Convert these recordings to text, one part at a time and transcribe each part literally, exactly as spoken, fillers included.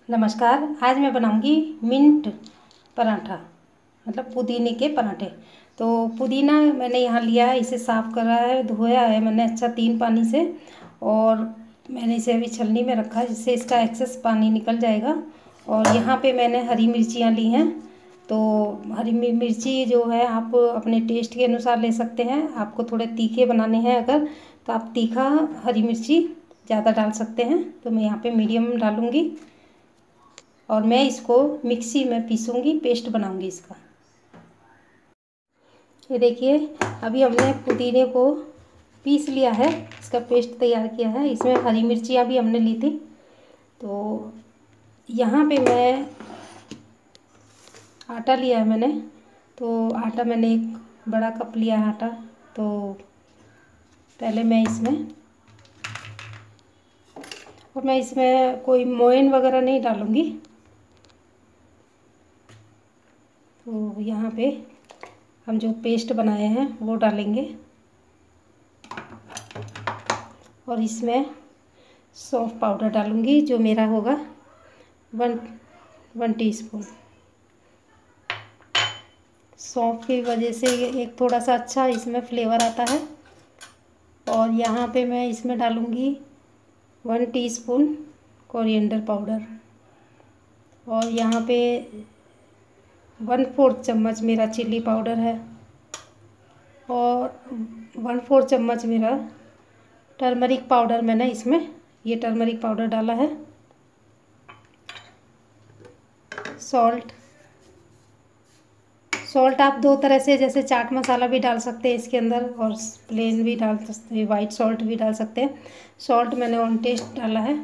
नमस्कार। आज मैं बनाऊंगी मिंट पराठा, मतलब पुदीने के पराठे। तो पुदीना मैंने यहाँ लिया है, इसे साफ़ करा है, धोया है मैंने अच्छा तीन पानी से, और मैंने इसे अभी छलनी में रखा है जिससे इसका एक्सेस पानी निकल जाएगा। और यहाँ पे मैंने हरी मिर्चियाँ ली हैं। तो हरी मिर्ची जो है आप अपने टेस्ट के अनुसार ले सकते हैं। आपको थोड़े तीखे बनाने हैं अगर, तो आप तीखा हरी मिर्ची ज़्यादा डाल सकते हैं। तो मैं यहाँ पे मीडियम डालूँगी और मैं इसको मिक्सी में पीसूँगी, पेस्ट बनाऊँगी इसका। ये देखिए, अभी हमने पुदीने को पीस लिया है, इसका पेस्ट तैयार किया है। इसमें हरी मिर्चियाँ भी हमने ली थी। तो यहाँ पे मैं आटा लिया है मैंने। तो आटा मैंने एक बड़ा कप लिया है आटा। तो पहले मैं इसमें और मैं इसमें कोई मोइन वगैरह नहीं डालूँगी। तो यहाँ पे हम जो पेस्ट बनाए हैं वो डालेंगे, और इसमें सौंफ पाउडर डालूँगी जो मेरा होगा वन वन टीस्पून। सौंफ की वजह से ये एक थोड़ा सा अच्छा इसमें फ्लेवर आता है। और यहाँ पे मैं इसमें डालूँगी वन टीस्पून कोरिएंडर पाउडर, और यहाँ पे वन फोर्थ चम्मच मेरा चिल्ली पाउडर है, और वन फोर्थ चम्मच मेरा टर्मरिक पाउडर मैंने इसमें ये टर्मरिक पाउडर डाला है। सॉल्ट सॉल्ट आप दो तरह से, जैसे चाट मसाला भी डाल सकते हैं इसके अंदर, और प्लेन भी डाल सकते हैं, वाइट सॉल्ट भी डाल सकते हैं। सॉल्ट मैंने ऑन टेस्ट डाला है।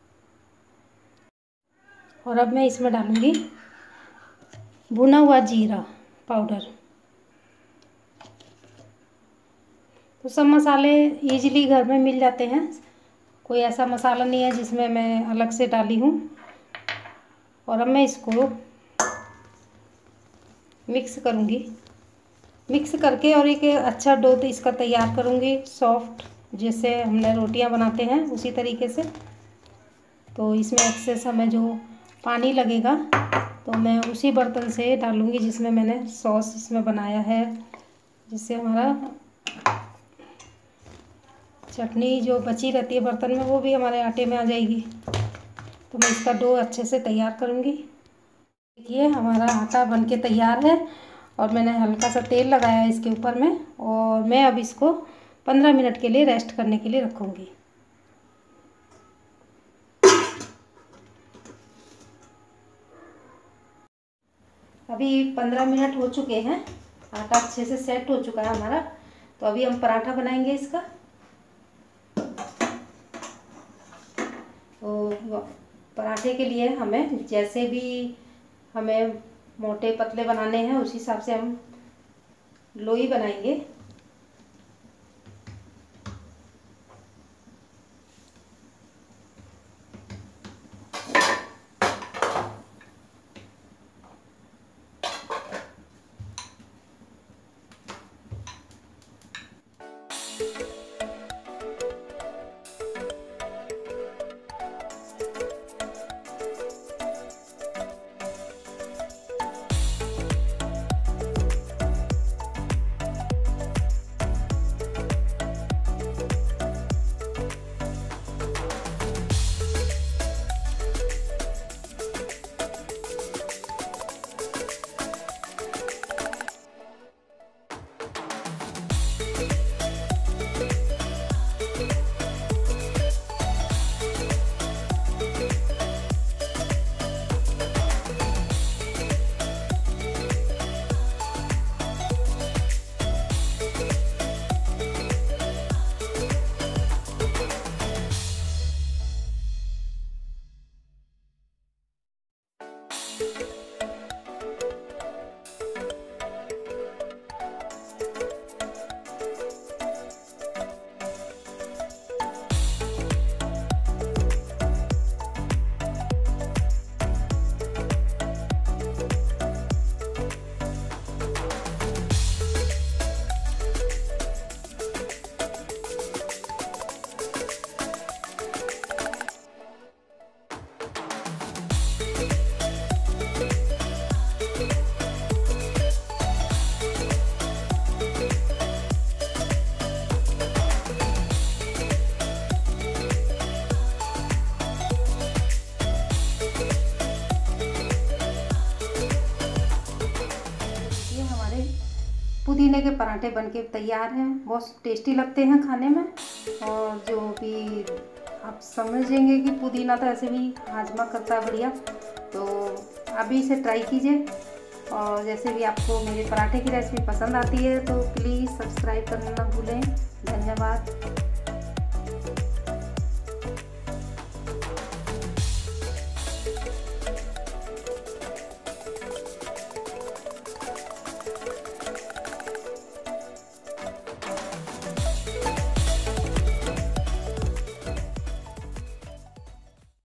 और अब मैं इसमें डालूँगी भुना हुआ जीरा पाउडर। तो सब मसाले इजीली घर में मिल जाते हैं, कोई ऐसा मसाला नहीं है जिसमें मैं अलग से डाली हूँ। और अब मैं इसको मिक्स करूँगी, मिक्स करके और एक अच्छा डो तो इसका तैयार करूँगी, सॉफ्ट, जैसे हमने रोटियां बनाते हैं उसी तरीके से। तो इसमें एक्सेस हमें जो पानी लगेगा तो मैं उसी बर्तन से डालूँगी जिसमें मैंने सॉस इसमें बनाया है, जिससे हमारा चटनी जो बची रहती है बर्तन में वो भी हमारे आटे में आ जाएगी। तो मैं इसका डो अच्छे से तैयार करूँगी। देखिए, हमारा आटा बनके तैयार है, और मैंने हल्का सा तेल लगाया है इसके ऊपर में, और मैं अब इसको पंद्रह मिनट के लिए रेस्ट करने के लिए रखूँगी। अभी पंद्रह मिनट हो चुके हैं, आटा अच्छे से सेट हो चुका है हमारा। तो अभी हम पराठा बनाएंगे इसका। तो पराठे के लिए हमें जैसे भी हमें मोटे पतले बनाने हैं उस हिसाब से हम लोई बनाएंगे। पुदीने के पराठे बनके तैयार हैं। बहुत टेस्टी लगते हैं खाने में। और जो भी आप समझेंगे कि पुदीना तो ऐसे भी हाजमा करता है बढ़िया, तो आप भी इसे ट्राई कीजिए। और जैसे भी आपको मेरे पराठे की रेसिपी पसंद आती है तो प्लीज़ सब्सक्राइब करना ना भूलें। धन्यवाद।